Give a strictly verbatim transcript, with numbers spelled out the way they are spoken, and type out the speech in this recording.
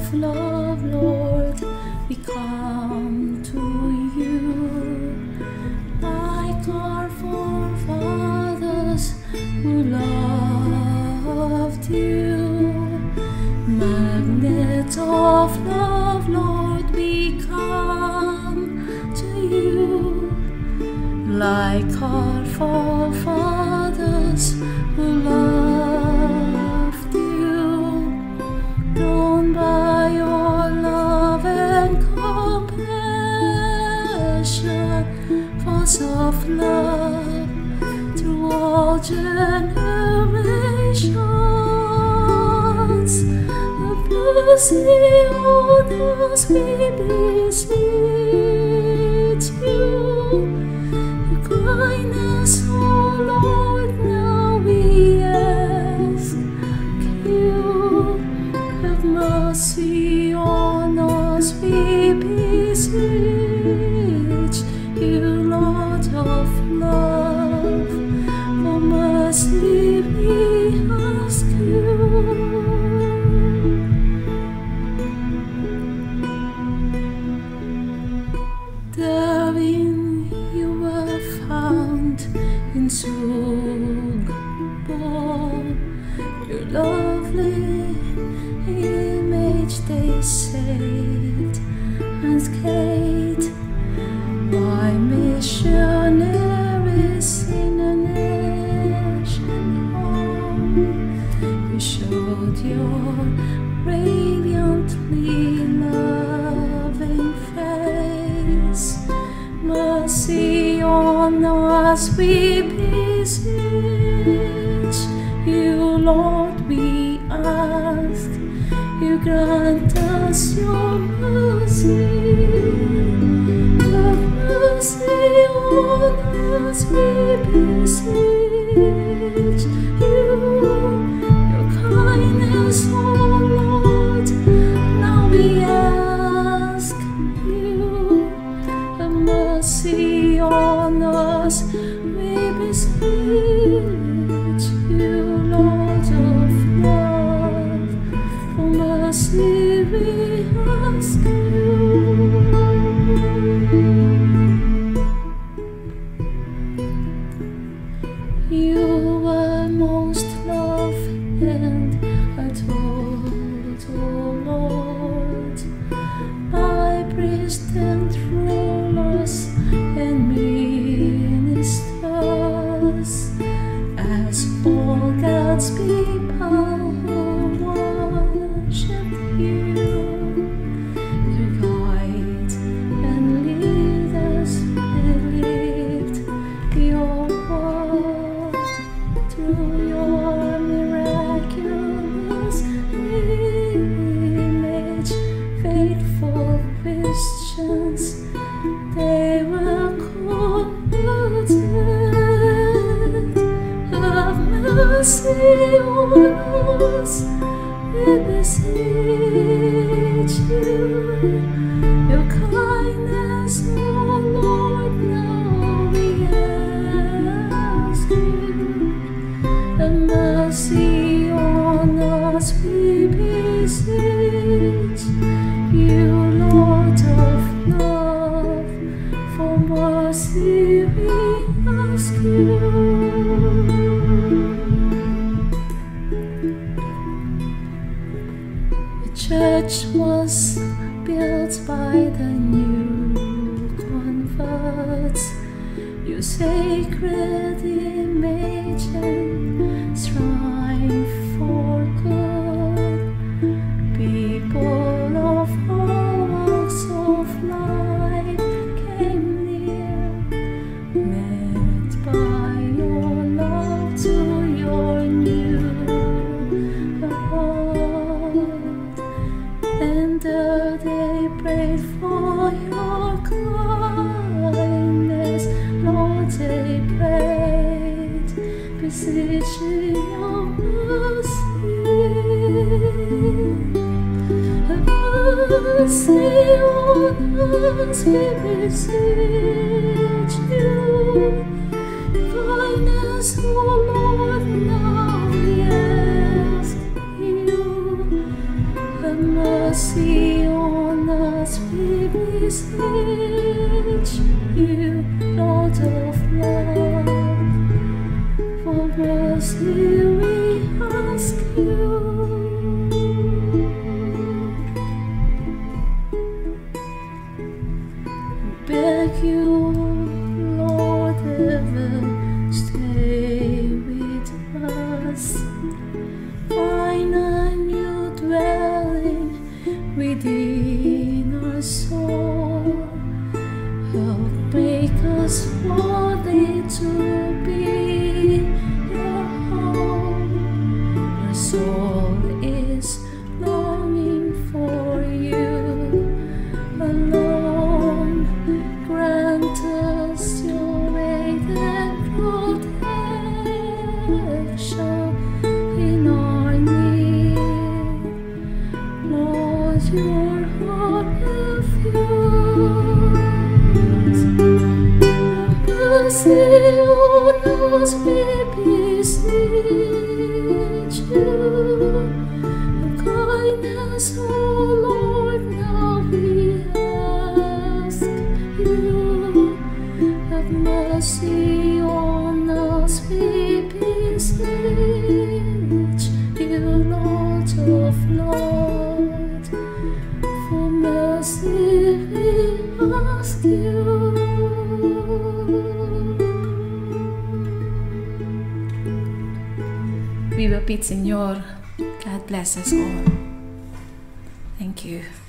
of love, Lord, we come to you. Like our forefathers who loved you, magnet of love, Lord, we come to you. Like our forefathers who loved you, drawn by your love and compassion, force of love through all generations. Have mercy on us, we beseech you. Your kindness, O Lord, now we ask you. Have mercy on us, we beseech you, Lord of love. For mercy we ask you. Therein you were found in Sugbo, your lovely image they saved and carried by missionaries in a nation home. You showed your radiantly loving face. Mercy on us, we beseech you, Lord, we ask. You grant us your mercy. Have mercy on us, we beseech you. Your kindness, O Lord, now we ask you. Have mercy on us, we beseech you, Lord of love. For mercy we ask you. You were most loved and adored, O Lord, by priests and rulers and ministers, as all God's people who worship you. To guide and lead us believed your word through your miraculous image. Faithful Christians, they were converted. Have mercy on us, we beseech you. Your kindness, O Lord, now we ask you. Have mercy on us, we beseech you, Lord of love. For mercy we ask you. The church was built by the new converts, your sacred image and strive for good. People of all walks of life came near, met by your love to your new abode. And there they prayed for your kindness, Lord, they prayed, beseeching your mercy. Have mercy on us, we beseech you. Kindness, O Lord, now we ask you. Have mercy beseech you, Lord of love, for mercy we ask you. Beg you, Lord, ever stay with us. Find a new dwelling within our soul. Help make us worthy to be your home. Our soul is longing for you alone. Grant us your aid and protection in our need. Lord, your heart refuse. Mercy on us, we beseech you. Kindness, O Lord, now we ask you. Have mercy on us, we beseech you, Lord of Lord. For mercy we ask you. Viva Pit Senyor. God bless us all. Thank you.